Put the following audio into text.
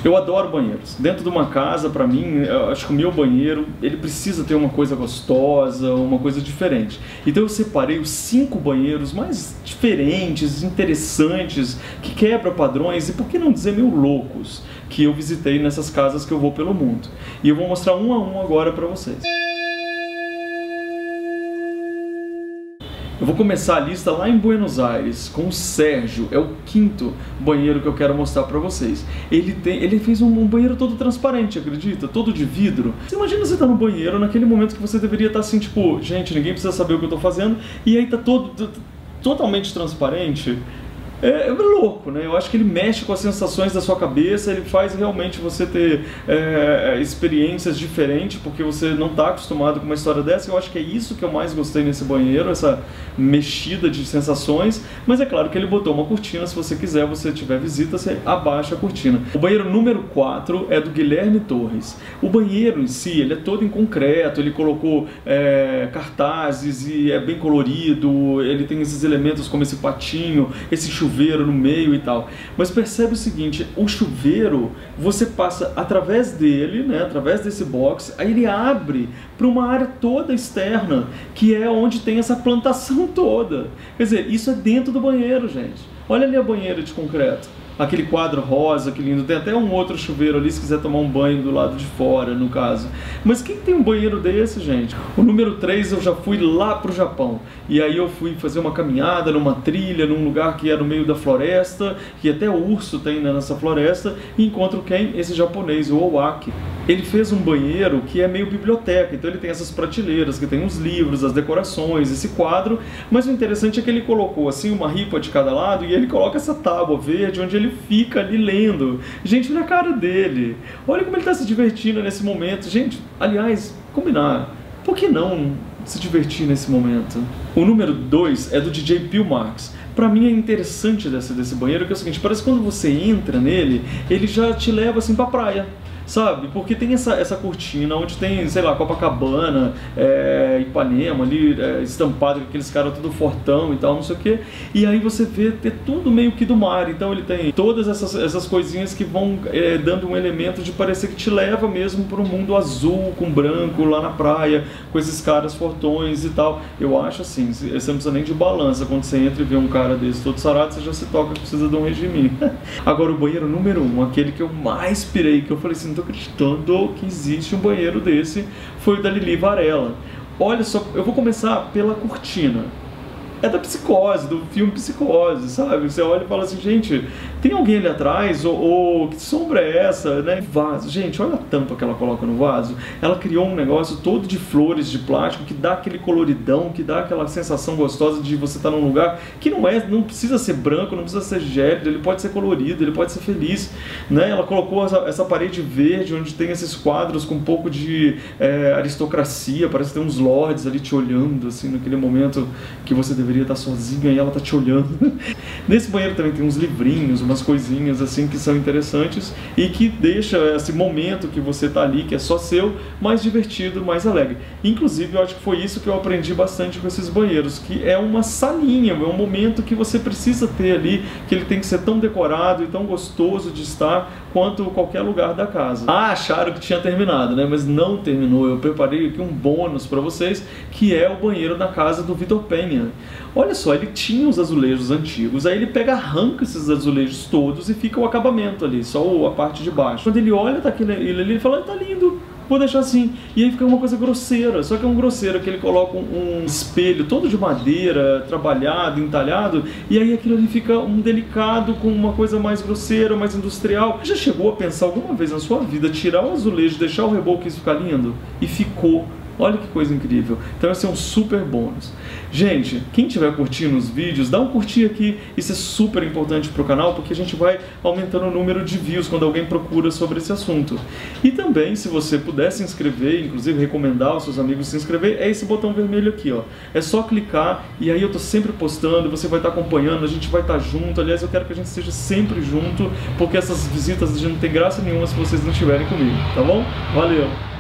Eu adoro banheiros. Dentro de uma casa, pra mim, eu acho que o meu banheiro, ele precisa ter uma coisa gostosa, uma coisa diferente. Então eu separei os 5 banheiros mais diferentes, interessantes, que quebram padrões e, por que não dizer, meio loucos, que eu visitei nessas casas que eu vou pelo mundo. E eu vou mostrar um a um agora pra vocês. Eu vou começar a lista lá em Buenos Aires, com o Sérgio. É o 5º banheiro que eu quero mostrar pra vocês. Ele fez um banheiro todo transparente, acredita? Todo de vidro. Você imagina você tá no banheiro, naquele momento que você deveria estar assim, tipo, gente, ninguém precisa saber o que eu tô fazendo, e aí tá totalmente transparente. É louco, né? Eu acho que ele mexe com as sensações da sua cabeça, ele faz realmente você ter experiências diferentes, porque você não está acostumado com uma história dessa. Eu acho que é isso que eu mais gostei nesse banheiro, essa mexida de sensações. Mas é claro que ele botou uma cortina, se você quiser, você tiver visita, você abaixa a cortina. O banheiro número 4 é do Guilherme Torres. O banheiro em si, ele é todo em concreto, ele colocou cartazes e é bem colorido, ele tem esses elementos como esse patinho, esse chuveiro no meio e tal. Mas percebe o seguinte, o chuveiro, você passa através dele, né, através desse box, aí ele abre para uma área toda externa, que é onde tem essa plantação toda. Quer dizer, isso é dentro do banheiro, gente. Olha ali a banheira de concreto. Aquele quadro rosa, que lindo. Tem até um outro chuveiro ali, se quiser tomar um banho do lado de fora, no caso. Mas quem tem um banheiro desse, gente? O número 3 eu já fui lá pro Japão. E aí eu fui fazer uma caminhada numa trilha, num lugar que é no meio da floresta, que até o urso tem, né, nessa floresta, e encontro quem? Esse japonês, o Owaki. Ele fez um banheiro que é meio biblioteca, então ele tem essas prateleiras que tem os livros, as decorações, esse quadro, mas o interessante é que ele colocou assim uma ripa de cada lado e ele coloca essa tábua verde onde ele fica ali lendo. Gente, olha a cara dele, olha como ele está se divertindo nesse momento. Gente, aliás, combinar, por que não se divertir nesse momento? O número 2 é do DJ Pio Marx. Pra mim é interessante desse banheiro que é o seguinte, parece que quando você entra nele, ele já te leva assim pra praia. Sabe? Porque tem essa cortina onde tem, sei lá, Copacabana, Ipanema ali, estampado com aqueles caras tudo fortão e tal, não sei o que. E aí você vê ter tudo meio que do mar. Então ele tem todas essas coisinhas que vão dando um elemento de parecer que te leva mesmo para um mundo azul, com branco, lá na praia, com esses caras fortões e tal. Eu acho assim, você não precisa nem de balança. Quando você entra e vê um cara desse todo sarado, você já se toca que precisa de um regime. Agora o banheiro número 1, aquele que eu mais pirei, que eu falei assim, não tô acreditando que existe um banheiro desse, foi o da Lili Varela. Olha só, eu vou começar pela cortina. É da Psicose, do filme Psicose, sabe? Você olha e fala assim, gente, tem alguém ali atrás? Ou que sombra é essa, né? Vaso. Gente, olha a tampa que ela coloca no vaso. Ela criou um negócio todo de flores de plástico que dá aquele coloridão, que dá aquela sensação gostosa de você estar num lugar que não precisa ser branco, não precisa ser gélido, ele pode ser colorido, ele pode ser feliz, né? Ela colocou essa parede verde onde tem esses quadros com um pouco de aristocracia, parece que tem uns lords ali te olhando, assim, naquele momento que você deveria estar sozinha e ela tá te olhando. Nesse banheiro também tem uns livrinhos, umas coisinhas assim que são interessantes e que deixa esse momento que você tá ali, que é só seu, mais divertido, mais alegre. Inclusive, eu acho que foi isso que eu aprendi bastante com esses banheiros, que é uma salinha, é um momento que você precisa ter ali, que ele tem que ser tão decorado e tão gostoso de estar quanto qualquer lugar da casa. Acharam que tinha terminado, né? Mas não terminou. Eu preparei aqui um bônus para vocês, que é o banheiro da casa do Vitor Penha. Olha só, ele tinha os azulejos antigos, aí ele arranca esses azulejos todos e fica o acabamento ali, só a parte de baixo. Quando ele olha, tá aquele ali, ele fala, tá lindo, vou deixar assim. E aí fica uma coisa grosseira, só que é um grosseiro que ele coloca um espelho todo de madeira, trabalhado, entalhado, e aí aquilo ali fica um delicado com uma coisa mais grosseira, mais industrial. Já chegou a pensar alguma vez na sua vida tirar o azulejo, deixar o reboco e isso ficar lindo? E ficou. Olha que coisa incrível. Então esse é um super bônus. Gente, quem estiver curtindo os vídeos, dá um curtir aqui. Isso é super importante para o canal, porque a gente vai aumentando o número de views quando alguém procura sobre esse assunto. E também, se você puder se inscrever, inclusive recomendar aos seus amigos se inscrever, é esse botão vermelho aqui, ó. É só clicar e aí eu tô sempre postando, você vai estar acompanhando, a gente vai estar junto. Aliás, eu quero que a gente esteja sempre junto, porque essas visitas a gente não tem graça nenhuma se vocês não estiverem comigo, tá bom? Valeu!